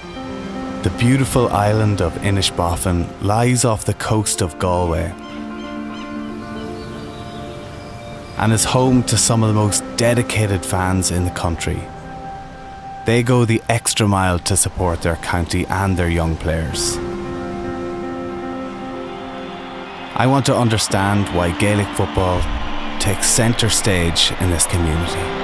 The beautiful island of Inishbofin lies off the coast of Galway and is home to some of the most dedicated fans in the country. They go the extra mile to support their county and their young players. I want to understand why Gaelic football takes centre stage in this community.